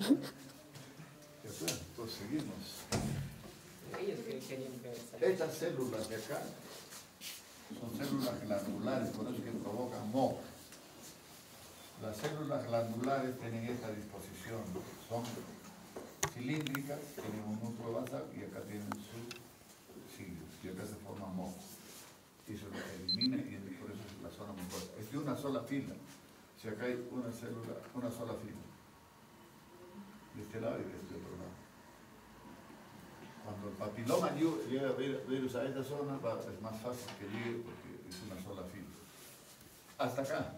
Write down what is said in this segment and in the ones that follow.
Entonces seguimos. Ellos que querían ver. Estas células de acá son células glandulares, por eso es que provocan moho. Las células glandulares tienen esta disposición, son cilíndricas, tienen un núcleo basal y acá tienen su cilios, y acá se forma moho. Y se lo elimina y por eso es la zona mucosa. Es de una sola fila. Si acá hay una célula, una sola fila. De este lado y de este otro lado. Cuando el papiloma llega a virus a esta zona, es más fácil que llegue porque es una sola fila. Hasta acá.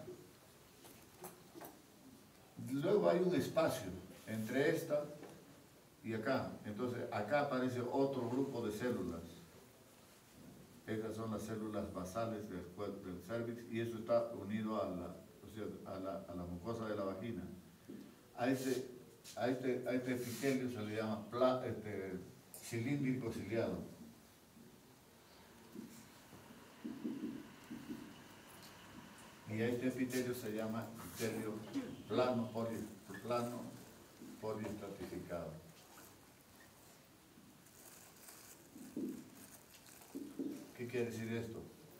Luego hay un espacio entre esta y acá. Entonces acá aparece otro grupo de células. Estas son las células basales del cérvix y eso está unido a la mucosa de la vagina. A este epitelio se le llama cilíndrico ciliado. Y a este epitelio se llama epitelio plano poliestratificado. ¿Qué quiere decir esto?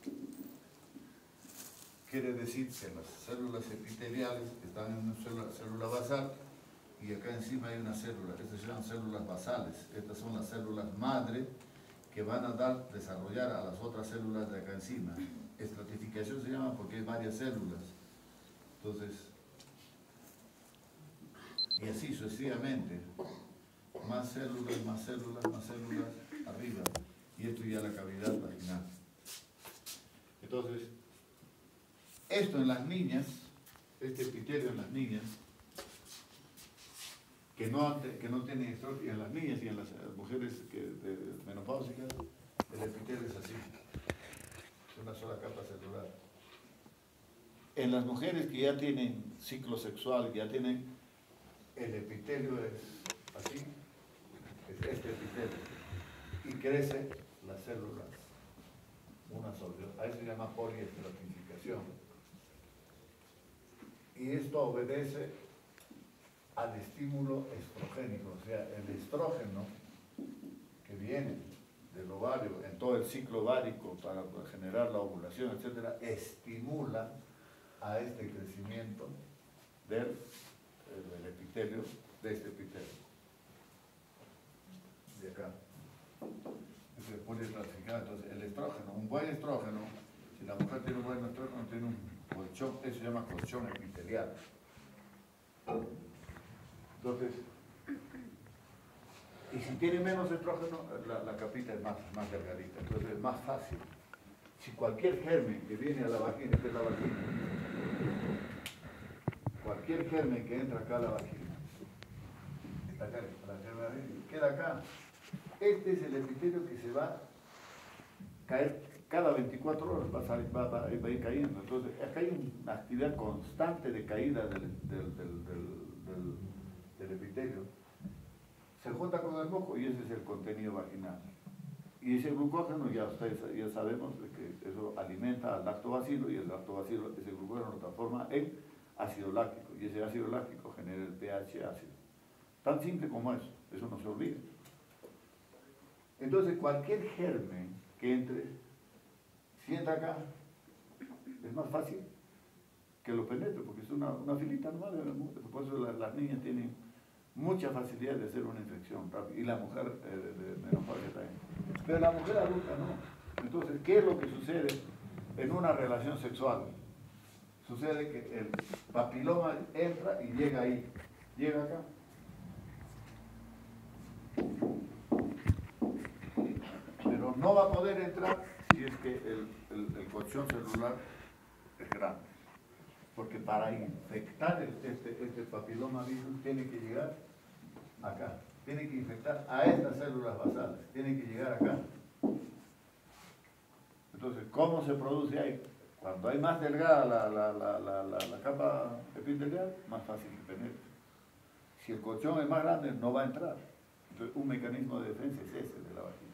Quiere decir que las células epiteliales están en una célula basal y acá encima hay una célula. Estas se llaman células basales. Estas son las células madre que van a desarrollar a las otras células de acá encima. Estratificación se llama porque hay varias células. Entonces, y así sucesivamente. Más células, más células, más células arriba. Y esto ya la cavidad vaginal. Entonces, esto en las niñas, este epitelio en las niñas, que no tienen estrógeno, en las niñas y en las mujeres menopáusicas, el epitelio es así, es una sola capa celular. En las mujeres que ya tienen ciclo sexual, que ya tienen, el epitelio es así, es este epitelio, y crece las células, una sola, a eso se llama poliestratificación. Y esto obedece al estímulo estrogénico, o sea, el estrógeno que viene del ovario en todo el ciclo ovárico para generar la ovulación, etcétera, estimula a este crecimiento del epitelio, de este epitelio. De acá. Es el poliestratificado. Entonces, el estrógeno, un buen estrógeno, si la mujer tiene un buen estrógeno, tiene un colchón, eso se llama colchón epitelial. Entonces, y si tiene menos estrógeno, la capita es más delgadita, entonces es más fácil. Si cualquier germen que viene a la vagina, esta es la vagina, cualquier germen que entra acá a la vagina, queda acá, este es el epitelio que se va a caer cada 24 horas, va a ir cayendo. Entonces, acá hay una actividad constante de caída del epitelio. Se junta con el moco y ese es el contenido vaginal. Y ese glucógeno, ya sabemos que eso alimenta al lactobacilo y el lactobacilo, ese glucógeno lo transforma en ácido láctico y ese ácido láctico genera el pH ácido. Tan simple como eso no se olvida. Entonces cualquier germen que entre, si entra acá, es más fácil que lo penetre, porque es una filita normal. Por eso las niñas tienen mucha facilidad de hacer una infección rápida, y la mujer de menopausia también. Pero la mujer adulta no. Entonces, ¿qué es lo que sucede en una relación sexual? Sucede que el papiloma entra y llega ahí, llega acá. Pero no va a poder entrar si es que el colchón celular es grande. Porque para infectar este papiloma virus tiene que llegar acá. Tiene que infectar a estas células basales. Tiene que llegar acá. Entonces, ¿cómo se produce ahí? Cuando hay más delgada la capa epitelial, más fácil que penetre. Si el colchón es más grande, no va a entrar. Entonces, un mecanismo de defensa es ese de la vagina.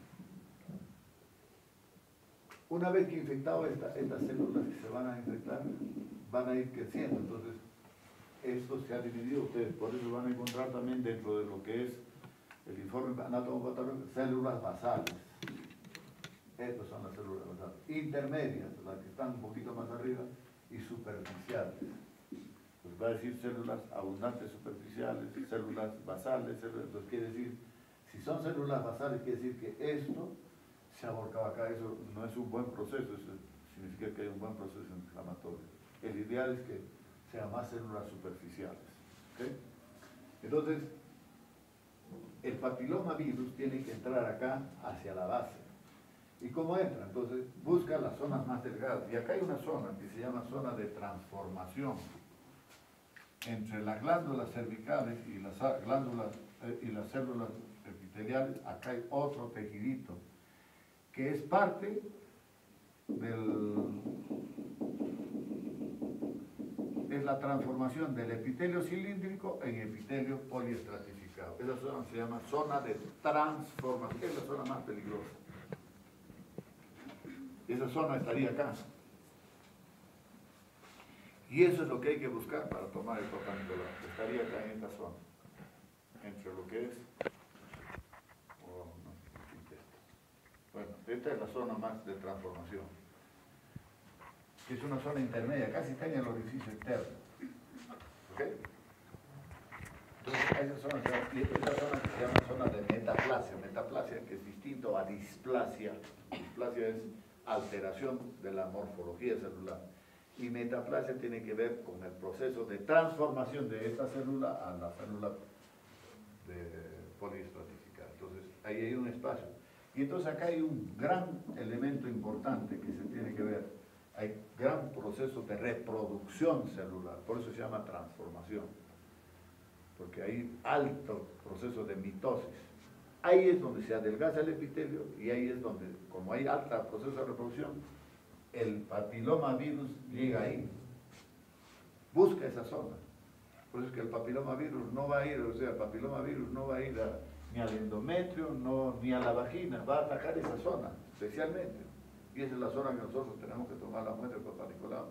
Una vez que infectado estas células que se van a infectar, van a ir creciendo. Entonces, esto se ha dividido ustedes, por eso van a encontrar también dentro de lo que es el informe anatomopatológico, células basales. Estas son las células basales. Intermedias, las que están un poquito más arriba, y superficiales. Pues va a decir células abundantes superficiales, células basales, entonces quiere decir, si son células basales, quiere decir que esto se ha volcado acá, eso no es un buen proceso, eso significa que hay un buen proceso inflamatorio. El ideal es que sean más células superficiales. ¿Okay? Entonces, el papilomavirus tiene que entrar acá hacia la base. ¿Y cómo entra? Entonces, busca las zonas más delgadas. Y acá hay una zona que se llama zona de transformación. Entre las glándulas cervicales y las glándulas y las células epiteliales, acá hay otro tejidito, que es parte es la transformación del epitelio cilíndrico en epitelio poliestratificado. Esa zona se llama zona de transformación, es la zona más peligrosa. Esa zona estaría acá. Y eso es lo que hay que buscar para tomar el propanicolado. Estaría acá en esta zona, entre lo que es... Bueno, esta es la zona más de transformación, que es una zona intermedia, casi está en el orificio externo. ¿Ok? Entonces, esa zona que se llama zona de metaplasia, que es distinto a displasia. Displasia es alteración de la morfología celular. Y metaplasia tiene que ver con el proceso de transformación de esta célula a la célula poliestratificada. Entonces, ahí hay un espacio. Y entonces acá hay un gran elemento importante que se tiene que ver. Hay gran proceso de reproducción celular, por eso se llama transformación. Porque hay alto proceso de mitosis. Ahí es donde se adelgaza el epitelio y ahí es donde, como hay alto proceso de reproducción, el papilomavirus llega ahí. Busca esa zona. Por eso es que el papilomavirus no va a ir, o sea, el papilomavirus no va a ir ni al endometrio, ni a la vagina, va a atacar esa zona, especialmente. Y esa es la zona que nosotros tenemos que tomar la muestra del Papá Nicolau.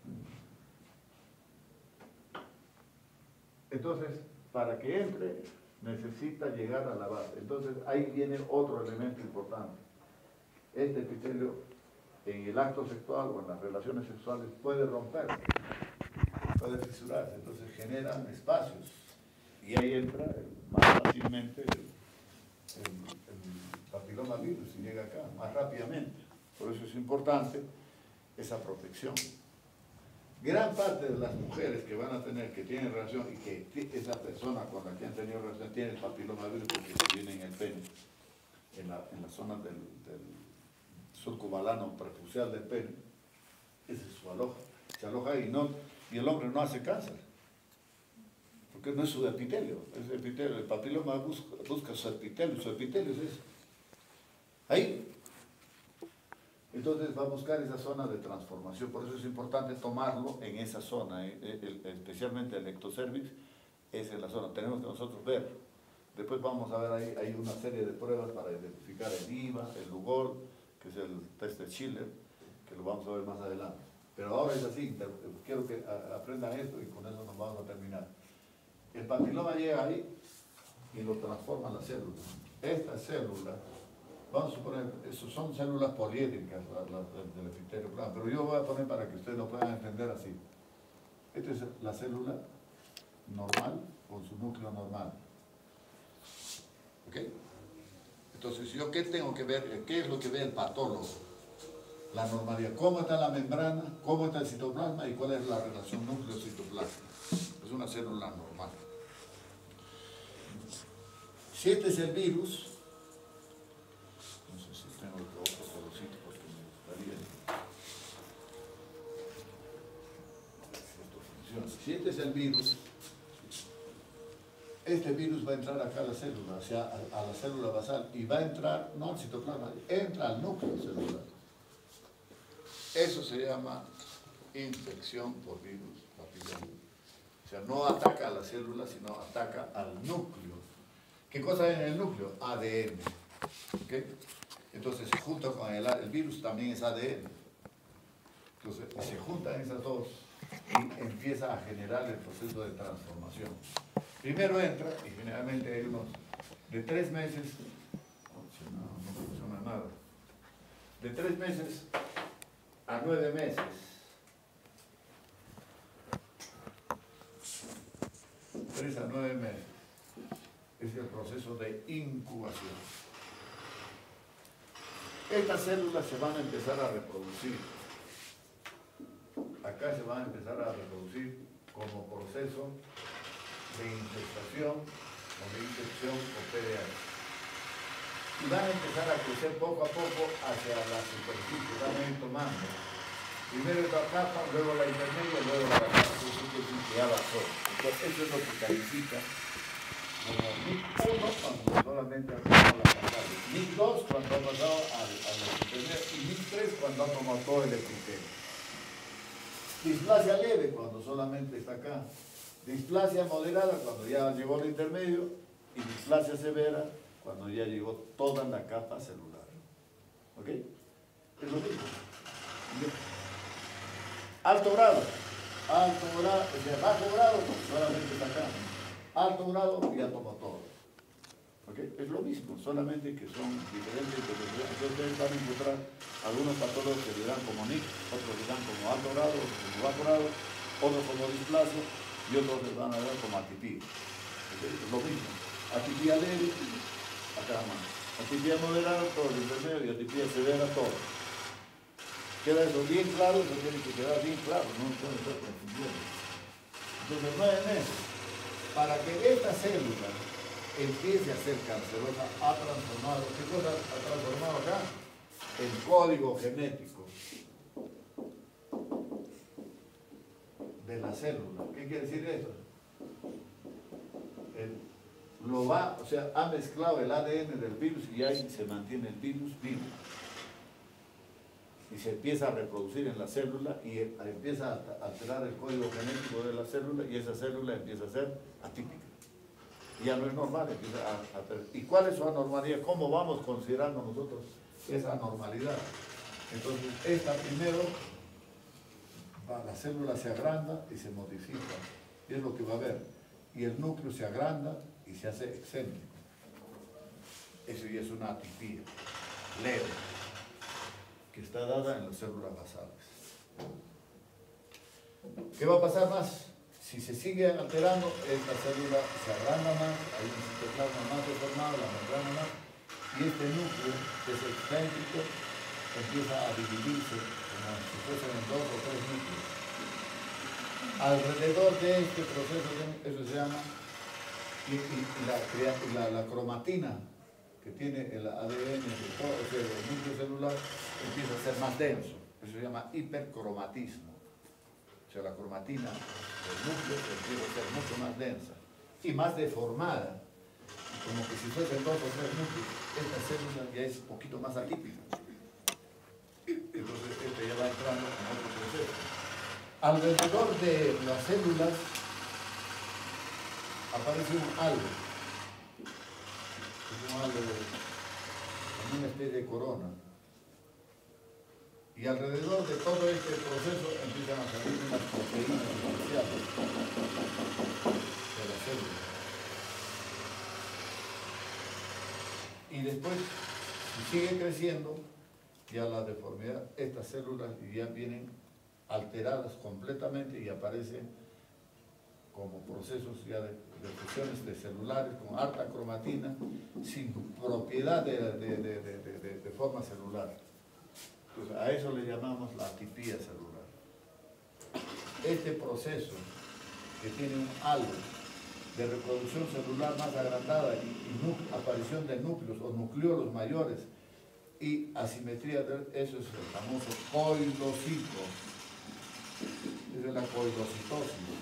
Entonces, para que entre, necesita llegar a la base. Entonces, ahí viene otro elemento importante. Este epitelio, en el acto sexual o en las relaciones sexuales, puede romperse, puede fisurarse, entonces generan espacios. Y ahí entra más fácilmente el papilomavirus y llega acá más rápidamente. Por eso es importante esa protección. Gran parte de las mujeres que van a tener, que tienen relación y que esa persona con la que han tenido relación tiene el papilomavirus porque se viene en el pene, en la zona del surco balano prepucial del pene, ese es su aloja. Se aloja ahí y el hombre no hace cáncer. Porque no es su epitelio, es el epitelio. El papiloma busca su epitelio es eso. Ahí. Entonces va a buscar esa zona de transformación, por eso es importante tomarlo en esa zona, especialmente el ectocervix, es en la zona, tenemos que nosotros ver. Después vamos a ver ahí, hay una serie de pruebas para identificar el IVA, el Lugol, que es el test de Schiller, que lo vamos a ver más adelante. Pero ahora es así, quiero que aprendan esto y con eso nos vamos a terminar. El papiloma llega ahí y lo transforma en la célula. Esta célula, vamos a suponer, son células poliédricas del epitelio plano, pero yo voy a poner para que ustedes lo puedan entender así. Esta es la célula normal con su núcleo normal. ¿Ok? Entonces, ¿yo qué tengo que ver? ¿Qué es lo que ve el patólogo? La normalidad. ¿Cómo está la membrana? ¿Cómo está el citoplasma? ¿Y cuál es la relación núcleo-citoplasma? Es una célula normal. Si este es el virus, no sé si tengo otro colorcito porque me gustaría. Si este es el virus, este virus va a entrar acá a la célula, o sea, a la célula basal, y va a entrar, no al citoplasma, entra al núcleo celular. Eso se llama infección por virus papiloma. O sea, no ataca a la célula, sino ataca al núcleo. ¿Qué cosa hay en el núcleo? ADN. ¿Okay? Entonces, junto con el virus también es ADN. Entonces, se juntan esas dos y empieza a generar el proceso de transformación. Primero entra, y generalmente hay unos de 3 meses, no funciona nada, de 3 meses a 9 meses. 3 a 9 meses es el proceso de incubación. Estas células se van a empezar a reproducir. Acá se van a empezar a reproducir como proceso de infestación o de infección o PDH. Y van a empezar a crecer poco a poco hacia la superficie, van a ir tomando. Primero esta capa, luego la intermedia, luego la capa. Eso quiere decir que ya bajó. Entonces, eso es lo que califica como NIC 1 cuando solamente ha tomado la capa. NIC 2 cuando ha pasado a la intermedia y NIC 3 cuando ha tomado todo el epitelio. Displasia leve cuando solamente está acá. Displasia moderada cuando ya llegó al intermedio y displasia severa cuando ya llegó toda la capa celular. ¿Ok? Es lo mismo. Alto grado, o sea, bajo grado, solamente está acá. Alto grado ya tomó todo. ¿Ok? Es lo mismo, solamente que son diferentes. Entonces ustedes van a encontrar algunos patólogos que le dan como NIC, otros le dan como alto grado, otros como bajo grado, otros como displasia y otros les van a dar como atipía. ¿Okay? Es lo mismo. Atipía leve, acá más. Atipía moderada, todo el intermedio, y atipía severa, todo. Queda eso bien claro, eso tiene que quedar bien claro, no puede estar confundiendo. Entonces, 9 meses, para que esta célula empiece a ser cancerosa, ha transformado, ¿qué cosa ha transformado acá? El código genético de la célula. ¿Qué quiere decir eso? O sea, ha mezclado el ADN del virus y ahí se mantiene el virus vivo. Y se empieza a reproducir en la célula y empieza a alterar el código genético de la célula y esa célula empieza a ser atípica. Y ya no es normal, empieza a... ¿Y cuál es su anormalidad? ¿Cómo vamos considerando nosotros esa anormalidad? Entonces, esta primero, la célula se agranda y se modifica. Y es lo que va a haber. Y el núcleo se agranda y se hace excéntrico. Eso ya es una atipía leve, que está dada en las células basales. ¿Qué va a pasar más? Si se sigue alterando, esta célula se agranda más, hay un citoplasma más deformado, la membrana más, y este núcleo, que es excéntrico, empieza a dividirse como si fuesen en 2 o 3 núcleos. Alrededor de este proceso, eso se llama, la cromatina que tiene el ADN, o sea, el núcleo celular, empieza a ser más denso. Eso se llama hipercromatismo. O sea, la cromatina del núcleo empieza a ser mucho más densa y más deformada, como que si fuesen 2 o 3 núcleos. Esta célula ya es un poquito más atípica. Entonces, este ya va entrando en otro proceso. Alrededor de las células aparece un halo. Es un halo como una especie de corona. Y alrededor de todo este proceso empiezan a salir unas proteínas especiales de la célula. Y después, si sigue creciendo, ya la deformidad, estas células ya vienen alteradas completamente y aparecen como procesos ya de fusiones de celulares con alta cromatina sin propiedad de forma celular. Entonces, a eso le llamamos la atipía celular. Este proceso que tiene un halo de reproducción celular más agrandada y aparición de núcleos o nucleolos mayores y asimetría, eso es el famoso coilocito. Esa es la coilocitosis.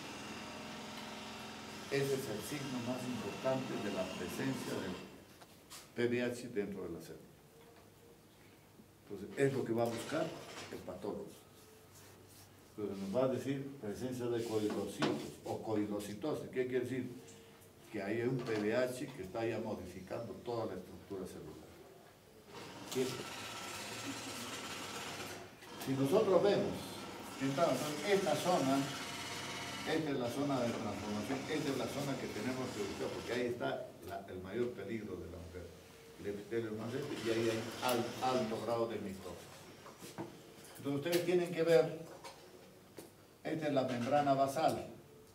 Ese es el signo más importante de la presencia del PDH dentro de la célula. Entonces, es lo que va a buscar el patólogo. Entonces, nos va a decir presencia de coilocitos o coilocitosis. ¿Qué quiere decir? Que hay un PDH que está ya modificando toda la estructura celular. Si nosotros vemos Entonces, esta es la zona de transformación, esta es la zona que tenemos que buscar, porque ahí está el mayor peligro de la mujer. El epitelio más y ahí hay alto grado de mitosis. Entonces ustedes tienen que ver, esta es la membrana basal.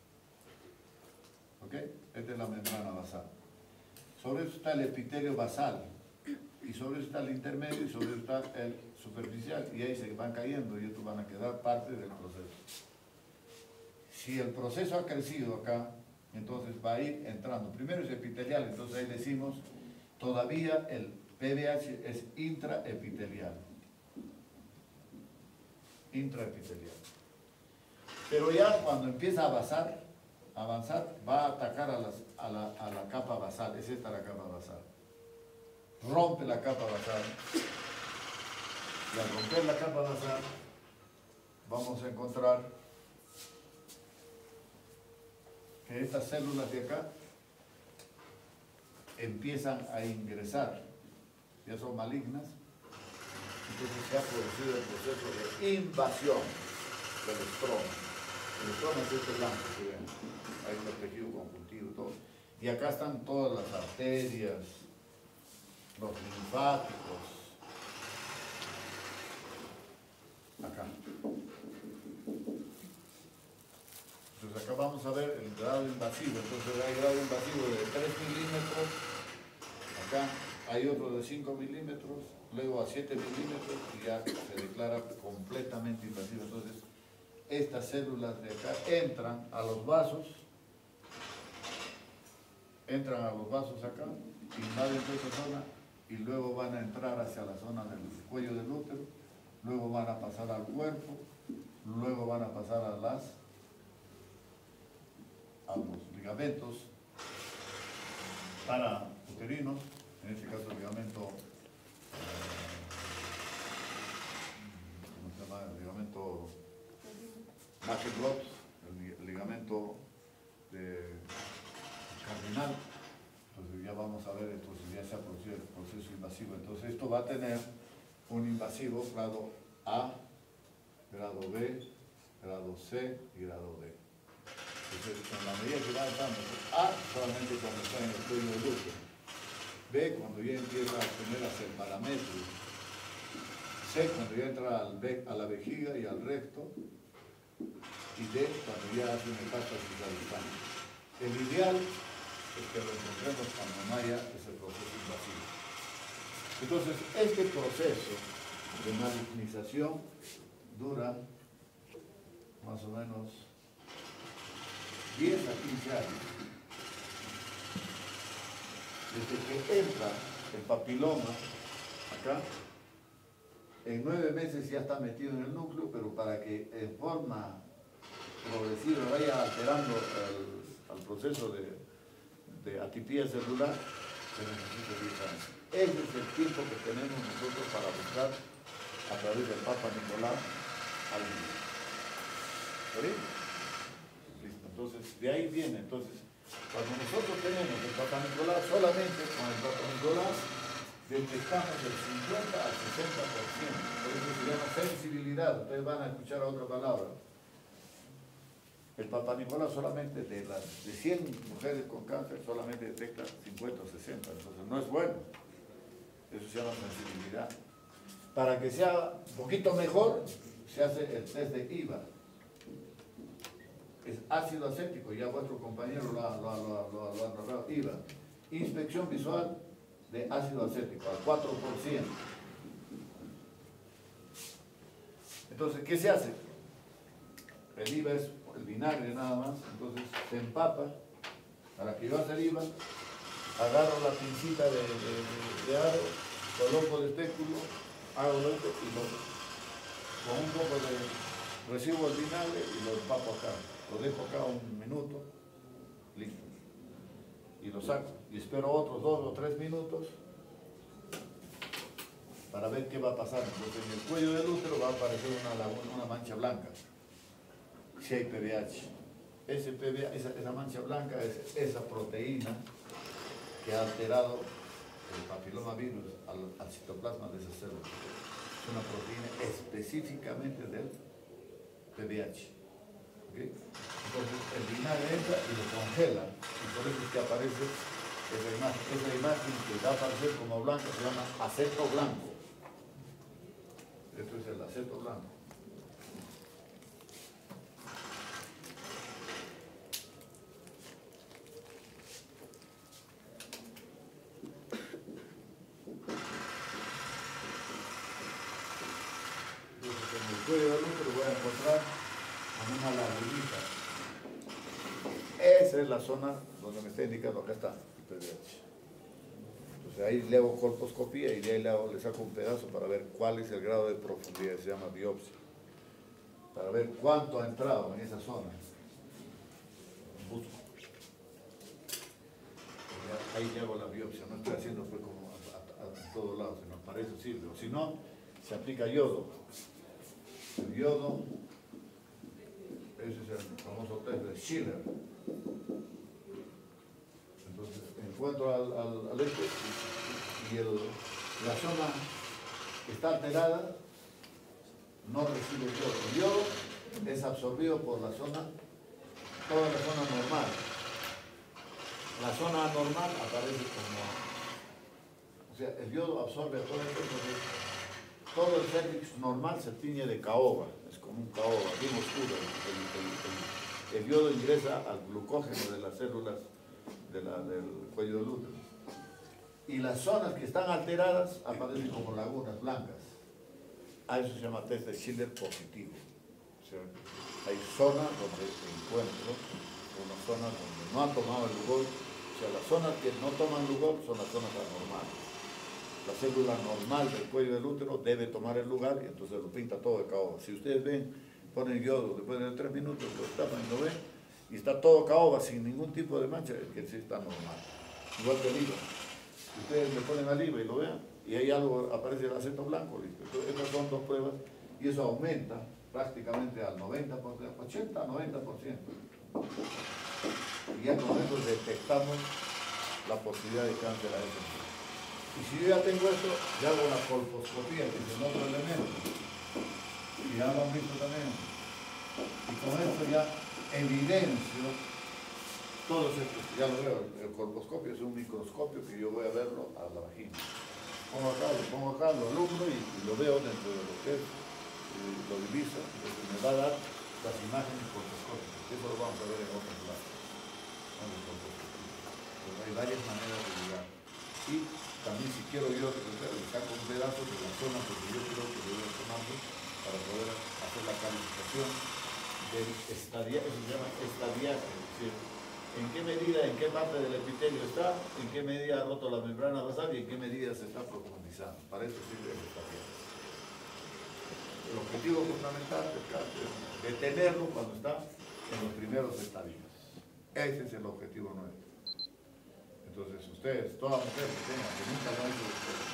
¿Ok? Esta es la membrana basal. Sobre eso está el epitelio basal. Y sobre eso está el intermedio y sobre eso está el superficial. Y ahí se van cayendo y estos van a quedar parte del proceso. Si el proceso ha crecido acá, entonces va a ir entrando. Primero es epitelial, entonces ahí decimos, todavía el PBH es intraepitelial. Intraepitelial. Pero ya cuando empieza a avanzar, va a atacar a la capa basal. Es esta la capa basal. Rompe la capa basal. Y al romper la capa basal, vamos a encontrar que estas células de acá empiezan a ingresar, ya son malignas, entonces se ha producido el proceso de invasión del estroma. El estroma es este blanco que ven, hay un tejido conjuntivo y todo. Y acá están todas las arterias, los linfáticos, acá. Entonces acá vamos a ver el grado invasivo. Entonces hay grado invasivo de 3 milímetros, acá hay otro de 5 milímetros, luego a 7 milímetros y ya se declara completamente invasivo. Entonces estas células de acá entran a los vasos acá, invaden toda esa zona y luego van a entrar hacia la zona del cuello del útero, luego van a pasar al cuerpo, luego van a pasar a los ligamentos parauterinos, en este caso el ligamento, ¿cómo se llama? El ligamento Magenblot, el ligamento cardinal. Entonces ya vamos a ver, entonces ya se ha producido el proceso invasivo. Entonces esto va a tener un invasivo grado A, grado B, grado C y grado D. Entonces, en la medida que va entrando, A solamente cuando está en el cuello del útero, B cuando ya empieza a tener hacia el parametrio, C cuando ya entra a la vejiga y al recto, y D cuando ya hace una metástasis al hipano. El ideal es que lo encontremos cuando no haya ese proceso invasivo. Entonces, este proceso de malignización dura más o menos 10 a 15 años. Desde que entra el papiloma acá, en 9 meses ya está metido en el núcleo, pero para que en forma progresiva vaya alterando al proceso de atipía celular, se necesita 10 años. Ese es el tiempo que tenemos nosotros para buscar a través del Papa Nicolás al niño. ¿Está bien? Listo. Entonces, de ahí viene. Entonces, cuando nosotros tenemos el Papa Nicolás, solamente con el Papa Nicolás detectamos el 50 al 60%. Por eso se llama sensibilidad. Ustedes van a escuchar otra palabra. El Papa Nicolás solamente de 100 mujeres con cáncer solamente detecta 50 o 60. Entonces, no es bueno. Eso se llama sensibilidad. Para que sea un poquito mejor, se hace el test de IVA. Es ácido acético, ya vuestro compañero lo ha narrado. IVA, inspección visual de ácido acético, al 4%. Entonces, ¿qué se hace? El IVA es el vinagre nada más, entonces se empapa. Para que yo haga el IVA, agarro la pincita de aro, coloco el estéculo, hago esto y con un poco de recibo el vinagre y lo empapo acá. Lo dejo acá un minuto, listo. Y lo saco. Y espero otros 2 o 3 minutos para ver qué va a pasar. Entonces en el cuello del útero va a aparecer una mancha blanca, si hay PBH. Esa mancha blanca es esa proteína que ha alterado el papilomavirus al citoplasma de esa célula. Es una proteína específicamente del PDH. ¿Okay? Entonces el vinagre entra y lo congela, y por eso es que aparece esa imagen. Esa imagen que va a aparecer como blanca se llama aceto blanco. Esto es el aceto blanco. Entonces en el cuello del útero voy a encontrar con una lagrimita. Esa es la zona donde me está indicando, acá está el PDH. Entonces ahí le hago colposcopía y de ahí le saco un pedazo para ver cuál es el grado de profundidad, se llama biopsia. Para ver cuánto ha entrado en esa zona. Busco. Ahí le hago la biopsia, no estoy haciendo pues como a todos lados, sino para eso sirve. O si no, se aplica yodo. El yodo, ese es el famoso test de Schiller. Entonces encuentro al este y la zona que está alterada no recibe yodo. El yodo es absorbido por la zona, toda la zona normal. La zona anormal aparece como, o sea, el yodo absorbe a todo esto porque todo el cérvix normal se tiñe de caoba, es como un caoba, bien oscuro. El yodo ingresa al glucógeno de las células del cuello del útero. Y las zonas que están alteradas aparecen como lagunas blancas. A eso se llama test de Schiller positivo. O sea, hay zonas donde encuentro, unas zonas donde no han tomado el Lugol. O sea, las zonas que no toman Lugol son las zonas anormales. La célula normal del cuello del útero debe tomar el lugar y entonces lo pinta todo de caoba. Si ustedes ven, ponen yodo, después de 3 minutos lo tapan y lo ven, y está todo caoba sin ningún tipo de mancha, es que sí está normal. Igual que el IVA. Si ustedes le ponen al IVA y lo vean, y hay algo, aparece el aceto blanco, listo. Entonces, estas son 2 pruebas, y eso aumenta prácticamente al 90%, 80 a 90%. Y ya con eso detectamos la posibilidad de cáncer a ese nivel. Y si yo ya tengo esto, ya hago la colposcopía, que es el otro elemento. Y ya lo han visto también. Y con esto ya evidencio todos estos, ya lo veo, el colposcopio es un microscopio que yo voy a verlo a la vagina. Pongo acá, lo alumbro y lo veo dentro de lo que es, lo diviso, entonces me va a dar las imágenes colposcópicas. Eso lo vamos a ver en otros lados. Pero hay varias maneras de llegar. Y también si quiero yo, le saco un pedazo de la zona porque yo creo que debo tomarlo para poder hacer la calificación del estadiaje, eso se llama estadiaje, es decir, en qué medida, en qué parte del epitelio está, en qué medida ha roto la membrana basal y en qué medida se está profundizando. Para eso sirve el estadiaje. El objetivo fundamental del cáncer es detenerlo cuando está en los primeros estadios. Ese es el objetivo nuestro. Entonces ustedes, toda mujer que tenga, que nunca lo han hecho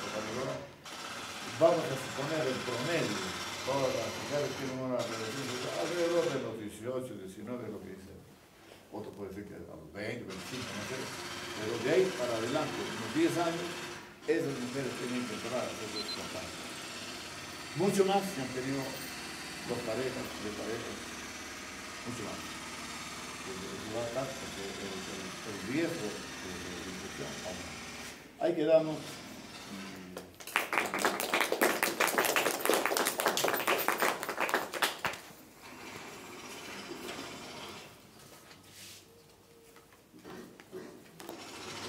vamos a suponer el promedio, todas las mujeres tienen una relación alrededor de los 18, 19, lo que dice. Otro puede decir que a los 20, 25, no sé. Pero de ahí para adelante, unos 10 años, esas mujeres tienen que entrar a hacer sus campañas. Mucho más si han tenido dos parejas, 3 parejas, mucho más. Porque el riesgo de infección aumenta. Hay que darnos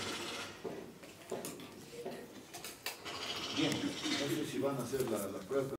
bien, no sé si van a hacer la prueba.